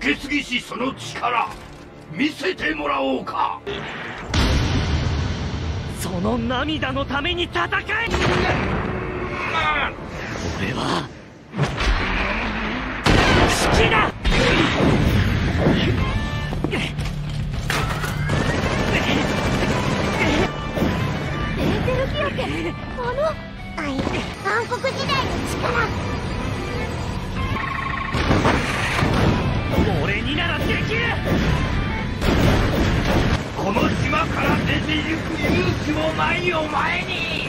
受け継ぎしその力見せてもらおうか。 その涙のために戦え。俺はシキだ。 エーテルギアって暗黒時代の力。 俺にならできる。 この島から出て行く勇気もないお前に